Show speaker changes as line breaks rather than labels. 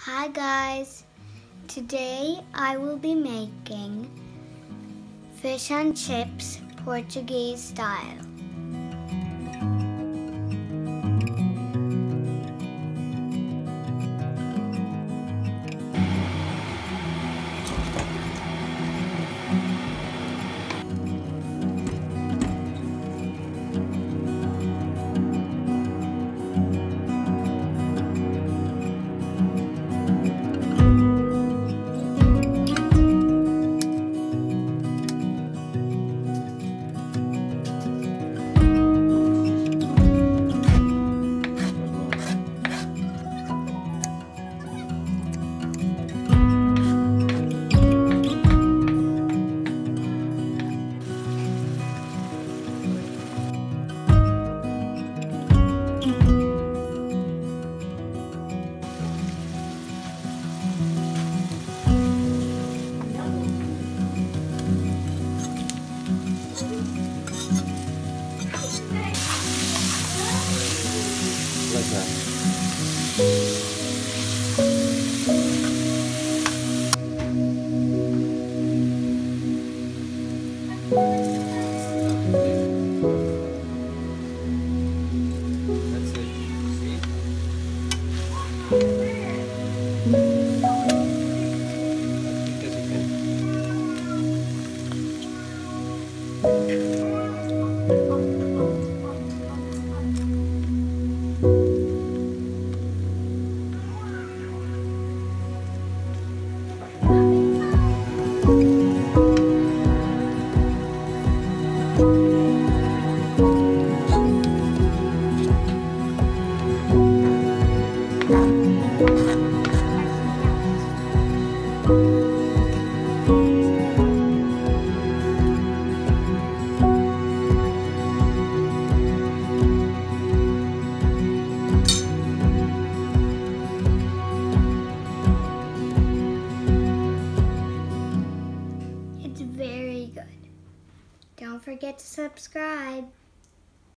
Hi guys, today I will be making fish and chips Portuguese style.
Like that. That's it. See? Because you can.
It's very good. Don't forget to subscribe.